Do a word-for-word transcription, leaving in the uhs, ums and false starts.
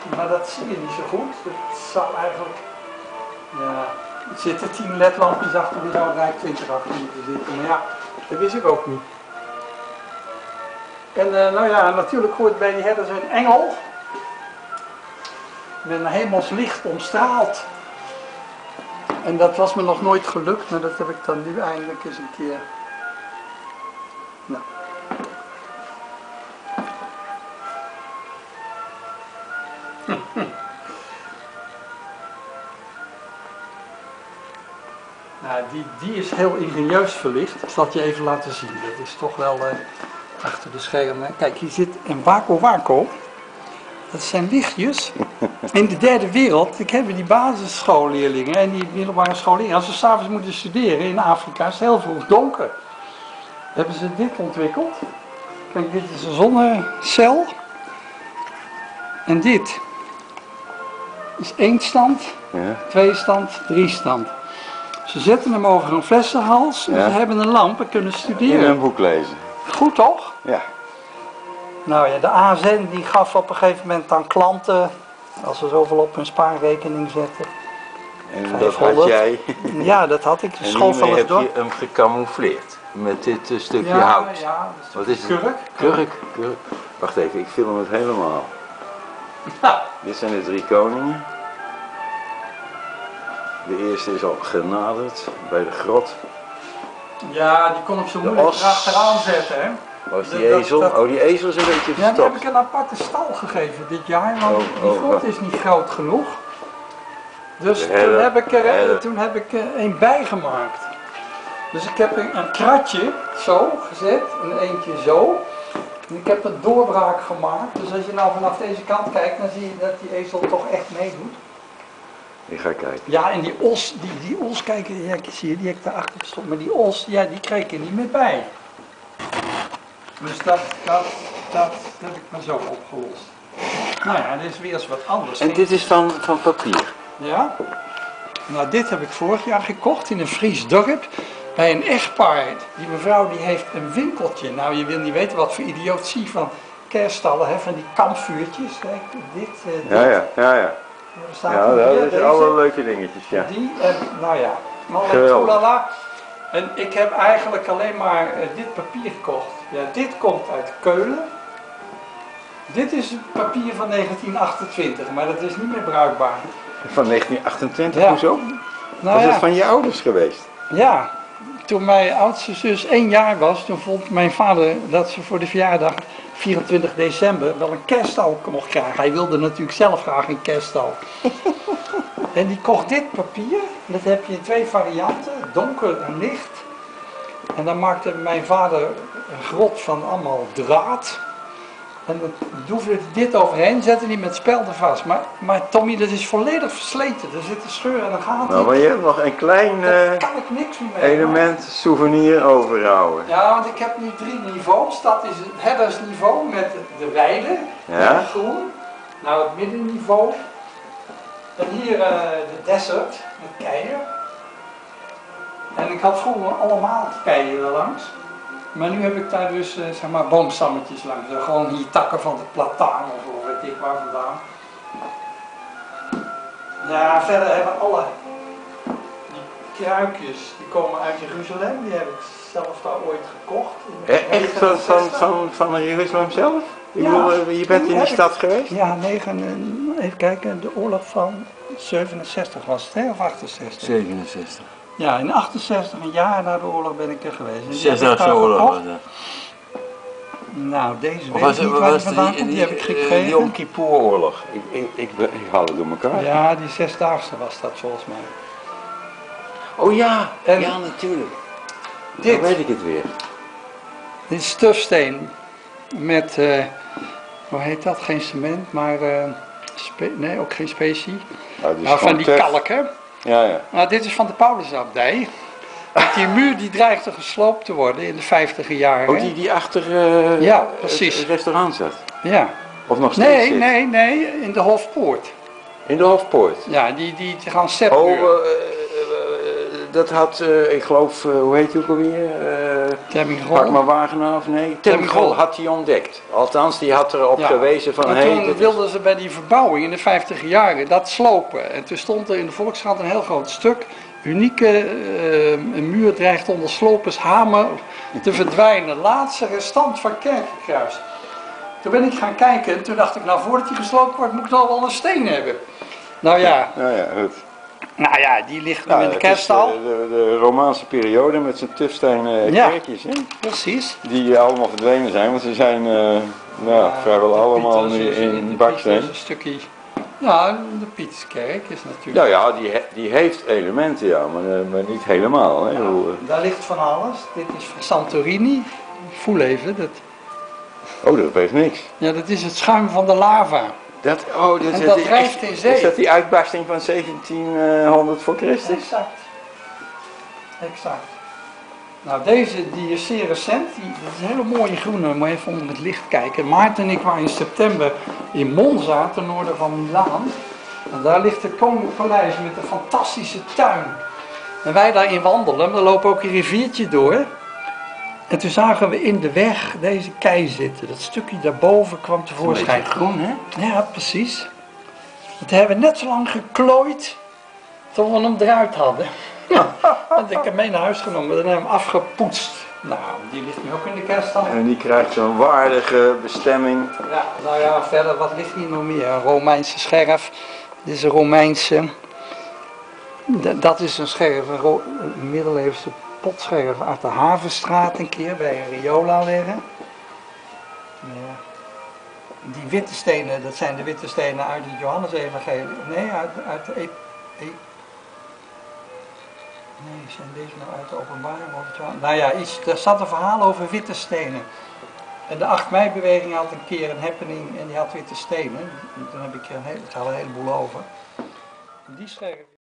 maar dat zie je niet zo goed. Het zou eigenlijk, ja, er zitten tien ledlampjes achter, die zou rijk twintig achter moeten zitten. Maar ja, dat wist ik ook niet. En uh, nou ja, natuurlijk hoort bij die herders een engel. Met een hemels licht omstraald. En dat was me nog nooit gelukt, maar dat heb ik dan nu eindelijk eens een keer. Nou. Nou, die, die is heel ingenieus verlicht. Ik zal het je even laten zien. Dat is toch wel uh, achter de schermen. Kijk, hier zit een Waco Waco. Dat zijn lichtjes. In de derde wereld, ik heb die basisschoolleerlingen en die middelbare schoolleerlingen. Als ze s'avonds moeten studeren in Afrika, is het heel vroeg donker. Hebben ze dit ontwikkeld. Kijk, dit is een zonnecel. En dit is één stand, ja. twee stand, drie stand. Ze zetten hem over een flessenhals en ja. Ze hebben een lamp en kunnen studeren. In een boek lezen. Goed toch? Ja. Nou ja, de A S N die gaf op een gegeven moment aan klanten, als ze zoveel op hun spaarrekening zetten. En dat had jij? Ja, dat had ik. En hiermee heb je hem gecamoufleerd met dit uh, stukje ja, hout. Ja, wat is het? Kurk. Kurk, kurk. Wacht even, ik film het helemaal. Ja. Dit zijn de drie koningen. De eerste is al genaderd bij de grot. Ja, die kon ik zo moeilijk achteraan zetten, hè. Was die dat, ezel? Dat, oh, die ezel is een beetje verstopt. Ja, die heb ik een aparte stal gegeven dit jaar, want oh, die oh, grot is niet groot genoeg. Dus toen heb ik er toen heb ik er een bijgemaakt. Dus ik heb een, een kratje zo gezet en eentje zo. En ik heb een doorbraak gemaakt. Dus als je nou vanaf deze kant kijkt, dan zie je dat die ezel toch echt meedoet. Ik ga kijken. Ja, en die os, die, die os, kijk, ja, zie je, die heb ik daarachter gestopt. Maar die os, ja, die kreeg ik er niet meer bij. Dus dat, dat, dat heb ik maar zo opgelost. Nou ja, dit is weer eens wat anders. En dit is van, van papier? Ja. Nou, dit heb ik vorig jaar gekocht in een Fries dorp. Bij een echtpaar. Die mevrouw die heeft een winkeltje. Nou, je wil niet weten wat voor idiotie van kerststallen, hè, van die kampvuurtjes. Kijk, dit, uh, dit. Ja, ja, ja, ja. Ja, dat is alle leuke dingetjes, ja. Die, en, nou ja, oelala. En ik heb eigenlijk alleen maar uh, dit papier gekocht. Ja, dit komt uit Keulen. Dit is het papier van negentien achtentwintig, maar dat is niet meer bruikbaar. Van negentien achtentwintig, ja. Hoezo? Nou, was ja. het van je ouders geweest? Ja, toen mijn oudste zus één jaar was, toen vond mijn vader dat ze voor de verjaardag vierentwintig december wel een kerststal mocht krijgen. Hij wilde natuurlijk zelf graag een kerststal. En die kocht dit papier, dat heb je in twee varianten, donker en licht. En dan maakte mijn vader een grot van allemaal draad. En dan doefde hij dit overheen, zette hij met spelden vast. Maar, maar Tommy, dat is volledig versleten. Er zitten scheuren en dan gaat nou, maar je hebt nog een klein uh, kan ik niks meer mee, element, maar. Souvenir overhouden. Ja, want ik heb nu drie niveaus. Dat is het herdersniveau met de weide, ja. En groen. Nou, het middenniveau. En hier uh, de desert met keien. En ik had vroeger allemaal keien erlangs. Maar nu heb ik daar dus uh, zeg maar boomstammetjes langs. Uh, gewoon hier takken van de plataan of weet ik waar vandaan. Ja, verder hebben alle die kruikjes, die komen uit Jeruzalem. Die heb ik zelf daar ooit gekocht. Eh, echt van, van, van, van Jeruzalem zelf? Ik ja, bedoel, je bent in die stad ik, geweest? Ja, negen, even kijken, de oorlog van zevenenzestig was het, hè, of achtenzestig? zevenenzestig. Ja, in achtenzestig, een jaar na de oorlog ben ik er geweest. Zesdaagse oorlog was dat. Nou, deze weet ik niet waar die vandaan komt, die, die heb ik gekregen. Die Yom Kippur oorlog. Ik, ik, ik, ik haal het door elkaar. Ja, die zesdaagse was dat volgens mij. Oh ja, en ja natuurlijk. Dit, dan weet ik het weer. Dit is stufsteen met, uh, hoe heet dat, geen cement, maar, uh, spe, nee, ook geen specie. Nou, nou van die kalk, hè. Ja, ja. Nou, dit is van de Paulusabdij. Die muur die dreigde gesloopt te worden in de vijftiger jaren. Oh, die, die achter uh, ja, precies. het restaurant zat? Ja. Of nog steeds Nee, zit? nee, nee, in de Hofpoort. In de Hofpoort? Ja, die, die, die gaan sepmuur. Oh, uh, uh, dat had, uh, ik geloof, uh, hoe heet hij ook alweer? Uh, Pak maar Wagenaar of nee? Termingol had hij ontdekt. Althans, die had erop ja. gewezen van... Maar hey, toen wilden is... ze bij die verbouwing in de vijftiger jaren dat slopen. En toen stond er in de Volkskrant een heel groot stuk. Unieke uh, muur dreigt onder slopershamer te verdwijnen. Laatste restant van Kerkenkruis. Toen ben ik gaan kijken en toen dacht ik, nou voordat die gesloopt wordt, moet ik nog wel een steen hebben. Nou ja. Nou ja, goed. Nou ja, die ligt nu ja, in de kerststal. De, de, de Romaanse periode met zijn tufstenen ja, kerkjes. Hè? Precies. Die allemaal verdwenen zijn, want ze zijn uh, nou, ja, vrijwel allemaal nu in baksteen. Een stukje. Ja, de Pieterskerk is natuurlijk... Nou ja, die, die heeft elementen, ja, maar, maar niet helemaal. Hè? Ja, daar ligt van alles. Dit is van Santorini. Voel even. Dat... Oh, dat heeft niks. Ja, dat is het schuim van de lava. Dat, oh, dat, en dat drijft in zee. Is dat die uitbarsting van zeventienhonderd voor Christus? Exact. Exact. Nou, deze die is zeer recent. Die, dat is een hele mooie groene. Moet je even onder het licht kijken. Maarten en ik waren in september in Monza, ten noorden van Milaan. En daar ligt het Koninklijk Paleis met een fantastische tuin. En wij daarin wandelen. Er loopt ook een riviertje door. En toen zagen we in de weg deze kei zitten. Dat stukje daarboven kwam tevoorschijn. Groen, hè? Ja, precies. Dat hebben we net zo lang geklooid tot we hem eruit hadden. Want ik heb hem mee naar huis genomen en hebben hem afgepoetst. Nou, die ligt nu ook in de kerststal. En die krijgt zo'n waardige bestemming. Ja, nou ja, verder, wat ligt hier nog meer? Een Romeinse scherf. Dit is een Romeinse... Dat is een scherf, een, een middeleeuwse potscherf uit de Havenstraat een keer bij een riola liggen. Ja. Die witte stenen, dat zijn de witte stenen uit het Johannesevangelie. Nee, uit, uit de... E e nee, zijn deze nou uit de openbaring? Nou ja, iets, er zat een verhaal over witte stenen. En de acht mei beweging had een keer een happening en die had witte stenen. En toen heb ik er een, hele, ik had een heleboel over. Die scherf...